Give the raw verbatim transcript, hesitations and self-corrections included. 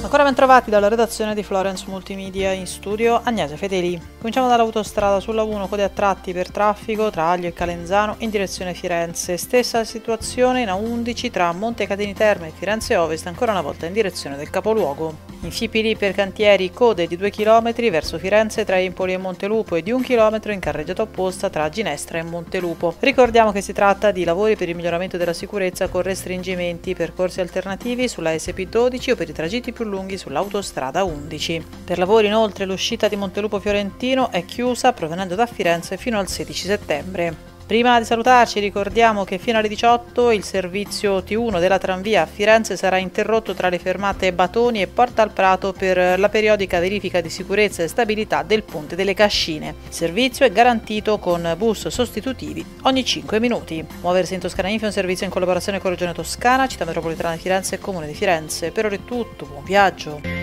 Ancora ben trovati dalla redazione di Florence Multimedia, in studio Agnese Fedeli. Cominciamo dall'autostrada sulla uno, code a tratti per traffico tra Aglio e Calenzano in direzione Firenze. Stessa situazione in A undici tra Montecatini Terme e Firenze Ovest, ancora una volta in direzione del capoluogo. In F I P I per cantieri, code di due chilometri verso Firenze tra Empoli e Montelupo e di un chilometro in carreggiata opposta tra Ginestra e Montelupo. Ricordiamo che si tratta di lavori per il miglioramento della sicurezza con restringimenti, percorsi alternativi sulla S P dodici o per i tragitti più lunghi sull'autostrada undici. Per lavori inoltre l'uscita di Montelupo Fiorentino è chiusa provenendo da Firenze fino al sedici settembre. Prima di salutarci ricordiamo che fino alle diciotto il servizio T uno della tranvia a Firenze sarà interrotto tra le fermate Batoni e Porta al Prato per la periodica verifica di sicurezza e stabilità del Ponte delle Cascine. Il servizio è garantito con bus sostitutivi ogni cinque minuti. Muoversi in Toscana Info è un servizio in collaborazione con Regione Toscana, Città Metropolitana di Firenze e Comune di Firenze. Per ora è tutto, buon viaggio!